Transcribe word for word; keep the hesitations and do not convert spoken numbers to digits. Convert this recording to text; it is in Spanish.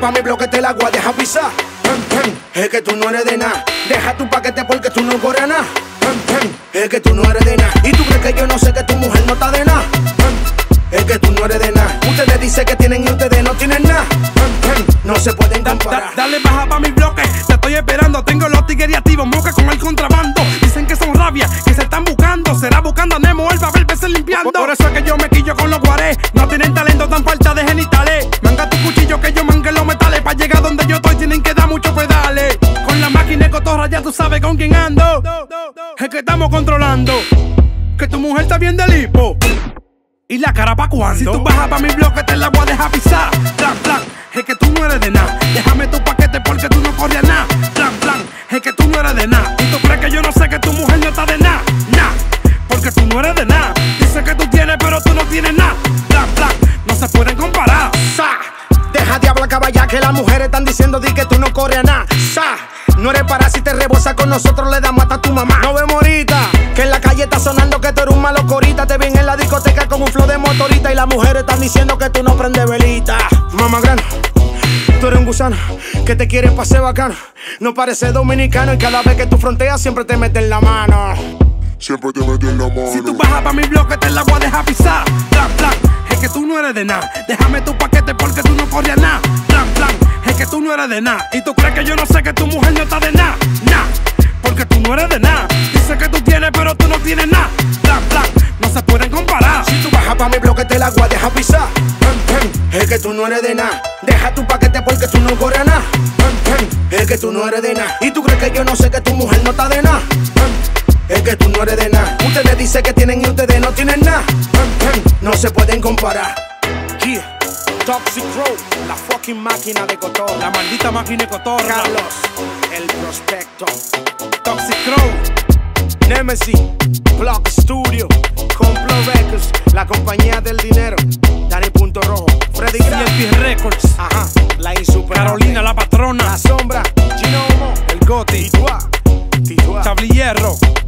pa' mi bloque te la voy a dejar pisar. Es que tú no eres de nada. Deja tu paquete porque tú no corres nada. Es que tú no eres de nada. Y tú crees que yo no sé que tu mujer no está de nada. Es que tú no eres de nada. Ustedes dicen que tienen y ustedes no tienen nada. No se pueden comparar. Da, da, dale baja pa' mi bloque, te estoy esperando. Tengo los tigres activos, moca con el contrabando. Dicen que son rabias, que se están buscando. Será buscando a Nemo, el papel veces limpiando. Por, por eso es que yo me quillo con los guarés. No tienen talento, tan falta de genitales. Manga tu cuchillo que yo mangue los metales. Pa' llegar donde yo estoy tienen que dar muchos pedales. Con la máquina de cotorra ya tú sabes con quién ando. Es que estamos controlando. Que tu mujer está bien del hipo. ¿Y la cara pa' cuándo? Si tú bajas pa' mi bloque te la voy a dejar pisar. Plan, plan, es que tú no eres de nada. Déjame tu paquete porque tú no corres nada. Plan, plan, es que tú no eres de nada. Y tú crees que yo no sé que tu mujer no está de nada. Nah, porque tú no eres de nada. Dice que tú tienes pero tú no tienes nada. Plan, plan, no se pueden comparar. Sa, deja de hablar caballá que las mujeres están diciendo di que tú no corres nada. Sa, no eres para si te rebosa con nosotros le damos hasta tu mamá. No vemos ahorita que en la calle está sonando que tú eres un malo corita. Te ven en la discoteca con un flow de motorita y las mujeres están diciendo que tú no prendes velita. Mamá grande, tú eres un gusano que te quiere pase bacano. No parece dominicano y cada vez que tú fronteas siempre te meten la mano. Siempre te meten la mano. Si tú bajas pa' mi bloque te la voy a dejar pisar. Plan, plan, es que tú no eres de nada. Déjame tu paquete porque tú no corres nada. Plan, plan, es que tú no eres de nada. Y tú crees que yo no sé que tu mujer no está de nada. Nah, porque tú no eres de nada. Dice que tú tienes pero tú no tienes nada. Plan, plan, no se pueden comparar. Si tú bajas pa' mi bloque te la voy a dejar pisar. Es que tú no eres de nada. Deja tu paquete porque tú no corres nada. Es que tú no eres de nada. Y tú crees que yo no sé que tu mujer no está de nada. Es que tú no eres de nada. Ustedes dicen que tienen y ustedes no tienen nada. No se pueden comparar. Yeah. Toxic Crow, la fucking máquina de cotorra. La maldita máquina de cotorra. Carlos, el prospecto. Toxic Crow, Nemesis, Block Studio, Complo Records, la compañía del dinero. Dani Punto Rojo, Freddy C L P Records. Ajá, la insuperable Carolina la patrona. La sombra, Gino Homo, el Goti, Titua, Titua, Chablillero.